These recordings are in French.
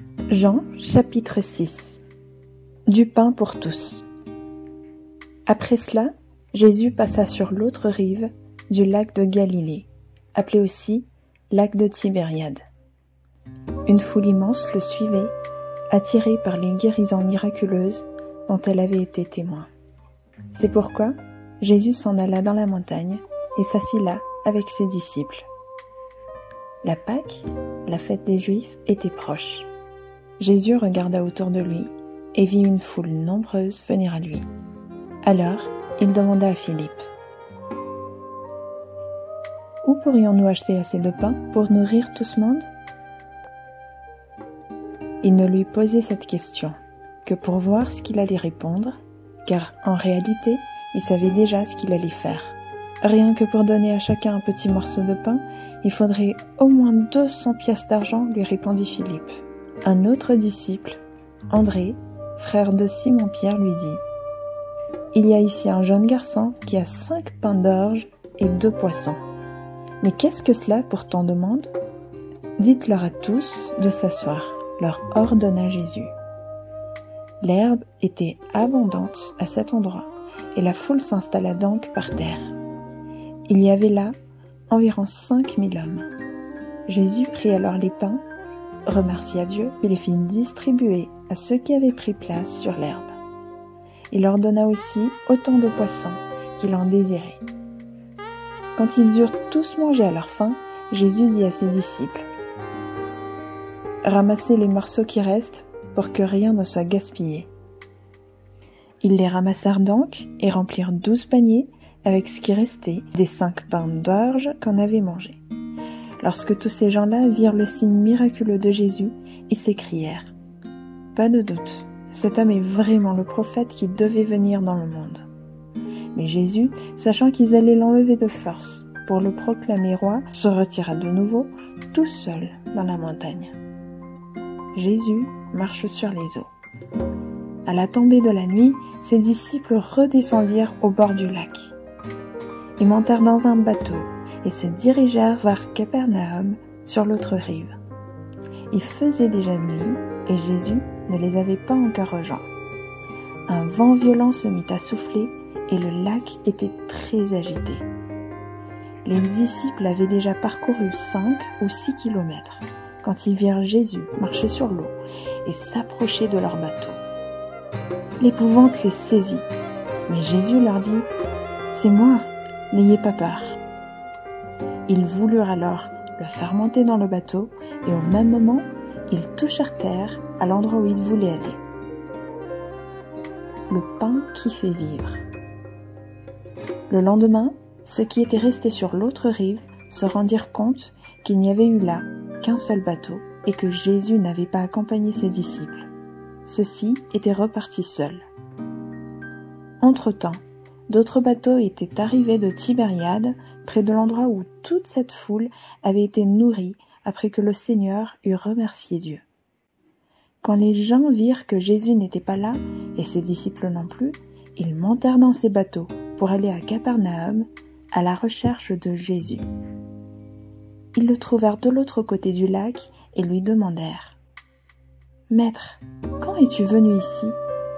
Jean chapitre 6. Du pain pour tous. Après cela, Jésus passa sur l'autre rive du lac de Galilée, appelé aussi lac de Tibériade. Une foule immense le suivait, attirée par les guérisons miraculeuses dont elle avait été témoin. C'est pourquoi Jésus s'en alla dans la montagne et s'assit là avec ses disciples. La Pâque, la fête des Juifs, était proche. Jésus regarda autour de lui et vit une foule nombreuse venir à lui. Alors, il demanda à Philippe : « Où pourrions-nous acheter assez de pain pour nourrir tout ce monde ?» Il ne lui posait cette question que pour voir ce qu'il allait répondre, car en réalité, il savait déjà ce qu'il allait faire. Rien que pour donner à chacun un petit morceau de pain, il faudrait au moins 200 pièces d'argent, lui répondit Philippe. Un autre disciple, André, frère de Simon-Pierre, lui dit : « Il y a ici un jeune garçon qui a 5 pains d'orge et 2 poissons. Mais qu'est-ce que cela pour tant de monde ? Dites-leur à tous de s'asseoir, leur ordonna Jésus. » L'herbe était abondante à cet endroit, et la foule s'installa donc par terre. Il y avait là environ 5000 hommes. Jésus prit alors les pains, remercia Dieu et les fit distribuer à ceux qui avaient pris place sur l'herbe. Il leur donna aussi autant de poissons qu'il en désirait. Quand ils eurent tous mangé à leur faim, Jésus dit à ses disciples : « Ramassez les morceaux qui restent pour que rien ne soit gaspillé. » Ils les ramassèrent donc et remplirent 12 paniers avec ce qui restait des 5 pains d'orge qu'on avait mangés. Lorsque tous ces gens-là virent le signe miraculeux de Jésus, ils s'écrièrent : « Pas de doute, cet homme est vraiment le prophète qui devait venir dans le monde. » Mais Jésus, sachant qu'ils allaient l'enlever de force pour le proclamer roi, se retira de nouveau, tout seul dans la montagne. Jésus marche sur les eaux. À la tombée de la nuit, ses disciples redescendirent au bord du lac. Ils montèrent dans un bateau et se dirigèrent vers Capernaum sur l'autre rive. Il faisait déjà nuit et Jésus ne les avait pas encore rejoints. Un vent violent se mit à souffler et le lac était très agité. Les disciples avaient déjà parcouru 5 ou 6 kilomètres quand ils virent Jésus marcher sur l'eau et s'approcher de leur bateau. L'épouvante les saisit, mais Jésus leur dit : « C'est moi, n'ayez pas peur. » Ils voulurent alors le faire monter dans le bateau et au même moment, ils touchèrent terre à l'endroit où ils voulaient aller. Le pain qui fait vivre. Le lendemain, ceux qui étaient restés sur l'autre rive se rendirent compte qu'il n'y avait eu là qu'un seul bateau et que Jésus n'avait pas accompagné ses disciples. Ceux-ci étaient repartis seuls. Entre-temps, d'autres bateaux étaient arrivés de Tibériade, près de l'endroit où toute cette foule avait été nourrie après que le Seigneur eut remercié Dieu. Quand les gens virent que Jésus n'était pas là, et ses disciples non plus, ils montèrent dans ces bateaux pour aller à Capernaum à la recherche de Jésus. Ils le trouvèrent de l'autre côté du lac et lui demandèrent : « Maître, quand es-tu venu ici ?»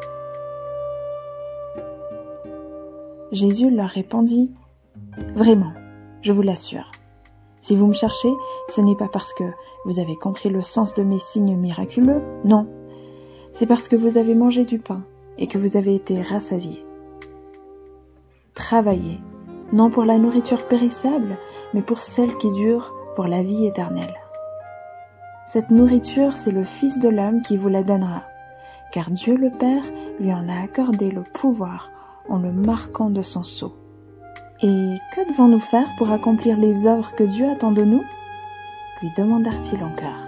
Jésus leur répondit : « Vraiment, je vous l'assure, si vous me cherchez, ce n'est pas parce que vous avez compris le sens de mes signes miraculeux, non, c'est parce que vous avez mangé du pain et que vous avez été rassasiés. Travaillez, non pour la nourriture périssable, mais pour celle qui dure pour la vie éternelle. Cette nourriture, c'est le Fils de l'homme qui vous la donnera, car Dieu le Père lui en a accordé le pouvoir en le marquant de son sceau. Et que devons-nous faire pour accomplir les œuvres que Dieu attend de nous ? Lui demandèrent-ils encore.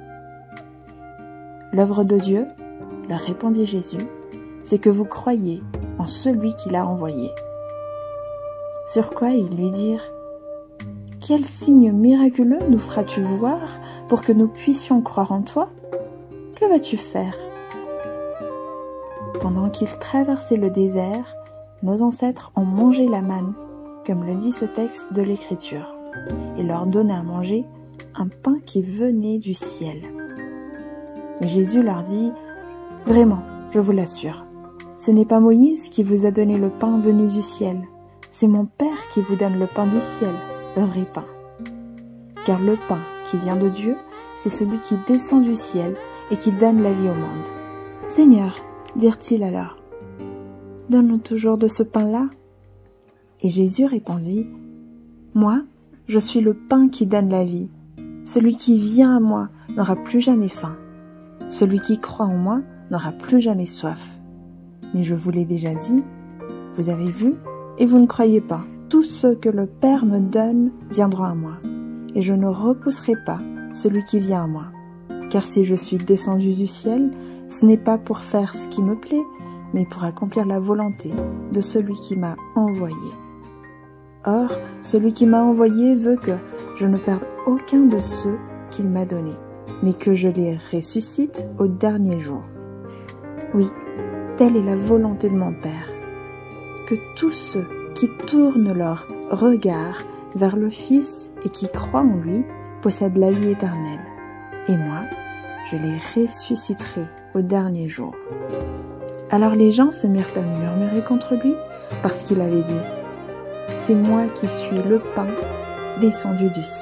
L'œuvre de Dieu, leur répondit Jésus, c'est que vous croyez en celui qui l'a envoyé. Sur quoi ils lui dirent : Quel signe miraculeux nous feras-tu voir pour que nous puissions croire en toi ? Que vas-tu faire ? Pendant qu'ils traversaient le désert, nos ancêtres ont mangé la manne, comme le dit ce texte de l'Écriture, et leur donna à manger un pain qui venait du ciel. Mais Jésus leur dit, « Vraiment, je vous l'assure, ce n'est pas Moïse qui vous a donné le pain venu du ciel, c'est mon Père qui vous donne le pain du ciel, le vrai pain. Car le pain qui vient de Dieu, c'est celui qui descend du ciel et qui donne la vie au monde. » « Seigneur, dirent-ils alors, donne-nous toujours de ce pain-là. » Et Jésus répondit, « Moi, je suis le pain qui donne la vie. Celui qui vient à moi n'aura plus jamais faim. Celui qui croit en moi n'aura plus jamais soif. Mais je vous l'ai déjà dit, vous avez vu et vous ne croyez pas. Tout ce que le Père me donne viendra à moi, et je ne repousserai pas celui qui vient à moi. Car si je suis descendu du ciel, ce n'est pas pour faire ce qui me plaît, mais pour accomplir la volonté de celui qui m'a envoyé. Or, celui qui m'a envoyé veut que je ne perde aucun de ceux qu'il m'a donnés, mais que je les ressuscite au dernier jour. Oui, telle est la volonté de mon Père, que tous ceux qui tournent leur regard vers le Fils et qui croient en lui possèdent la vie éternelle. Et moi, je les ressusciterai au dernier jour. » Alors les gens se mirent à murmurer contre lui parce qu'il avait dit, « C'est moi qui suis le pain descendu du ciel. »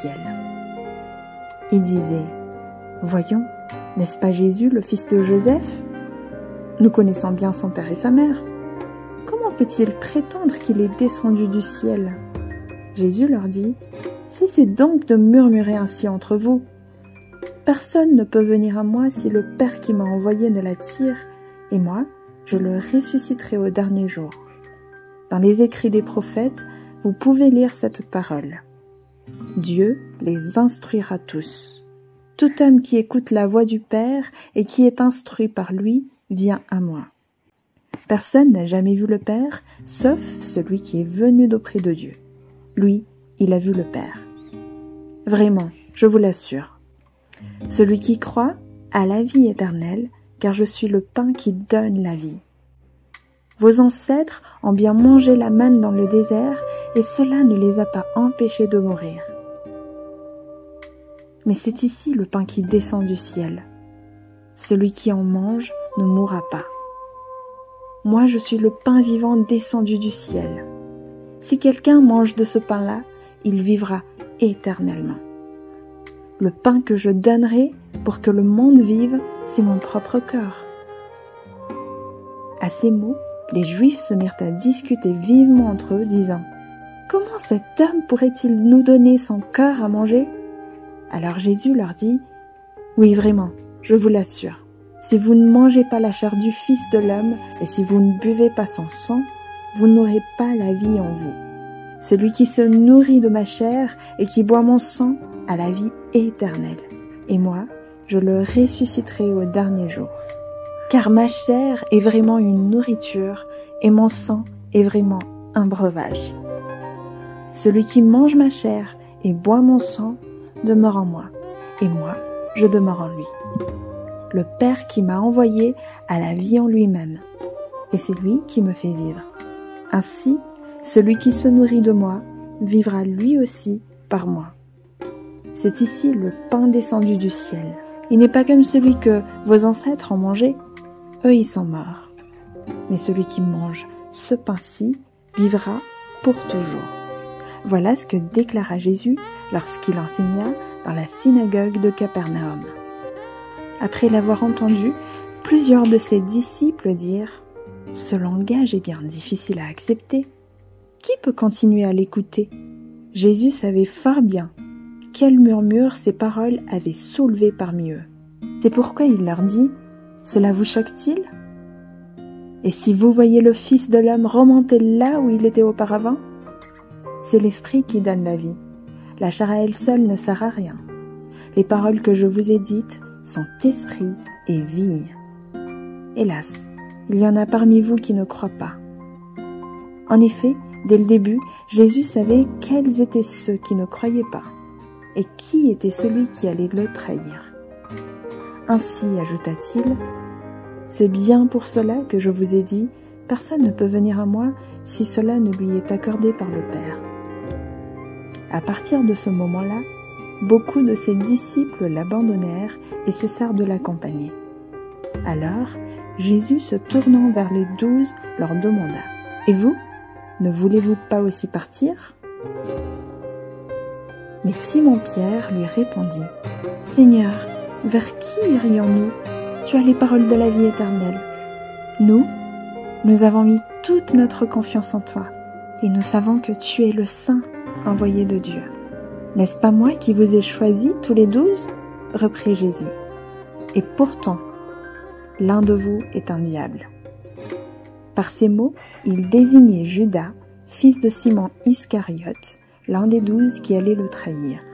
Ils disaient, « Voyons, n'est-ce pas Jésus, le fils de Joseph? Nous connaissons bien son père et sa mère. Comment peut-il prétendre qu'il est descendu du ciel ?» Jésus leur dit, « Cessez donc de murmurer ainsi entre vous. Personne ne peut venir à moi si le Père qui m'a envoyé ne l'attire, et moi, je le ressusciterai au dernier jour. » Dans les écrits des prophètes, vous pouvez lire cette parole. Dieu les instruira tous. Tout homme qui écoute la voix du Père et qui est instruit par lui vient à moi. Personne n'a jamais vu le Père, sauf celui qui est venu d'auprès de Dieu. Lui, il a vu le Père. Vraiment, je vous l'assure. Celui qui croit a la vie éternelle, car je suis le pain qui donne la vie. Vos ancêtres ont bien mangé la manne dans le désert, et cela ne les a pas empêchés de mourir. Mais c'est ici le pain qui descend du ciel. Celui qui en mange ne mourra pas. Moi, je suis le pain vivant descendu du ciel. Si quelqu'un mange de ce pain-là, il vivra éternellement. Le pain que je donnerai pour que le monde vive, c'est mon propre corps. » À ces mots, les Juifs se mirent à discuter vivement entre eux, disant, « Comment cet homme pourrait-il nous donner son corps à manger ?» Alors Jésus leur dit, « Oui, vraiment, je vous l'assure, si vous ne mangez pas la chair du Fils de l'homme et si vous ne buvez pas son sang, vous n'aurez pas la vie en vous. Celui qui se nourrit de ma chair et qui boit mon sang a la vie éternelle, et moi, je le ressusciterai au dernier jour. Car ma chair est vraiment une nourriture et mon sang est vraiment un breuvage. Celui qui mange ma chair et boit mon sang demeure en moi, et moi, je demeure en lui. Le Père qui m'a envoyé a la vie en lui-même, et c'est lui qui me fait vivre. Ainsi, celui qui se nourrit de moi vivra lui aussi par moi. C'est ici le pain descendu du ciel. Il n'est pas comme celui que vos ancêtres ont mangé. Eux, ils sont morts. Mais celui qui mange ce pain-ci vivra pour toujours. » Voilà ce que déclara Jésus lorsqu'il enseigna dans la synagogue de Capernaum. Après l'avoir entendu, plusieurs de ses disciples dirent « Ce langage est bien difficile à accepter. Qui peut continuer à l'écouter ?» Jésus savait fort bien quel murmure ces paroles avaient soulevé parmi eux. C'est pourquoi il leur dit « Cela vous choque-t-il ? Et si vous voyez le Fils de l'homme remonter là où il était auparavant ? C'est l'Esprit qui donne la vie. La chair à elle seule ne sert à rien. Les paroles que je vous ai dites sont esprit et vie. Hélas, il y en a parmi vous qui ne croient pas. » En effet, dès le début, Jésus savait quels étaient ceux qui ne croyaient pas et qui était celui qui allait le trahir. Ainsi, ajouta-t-il, « C'est bien pour cela que je vous ai dit, personne ne peut venir à moi si cela ne lui est accordé par le Père. » À partir de ce moment-là, beaucoup de ses disciples l'abandonnèrent et cessèrent de l'accompagner. Alors, Jésus, se tournant vers les 12, leur demanda : « Et vous, ne voulez-vous pas aussi partir ?» Mais Simon-Pierre lui répondit : « Seigneur, vers qui irions-nous ? Tu as les paroles de la vie éternelle. Nous avons mis toute notre confiance en toi, et nous savons que tu es le Saint envoyé de Dieu. N'est-ce pas moi qui vous ai choisis tous les 12 ? reprit Jésus. Et pourtant, l'un de vous est un diable. » Par ces mots, il désignait Judas, fils de Simon Iscariote, l'un des 12 qui allait le trahir.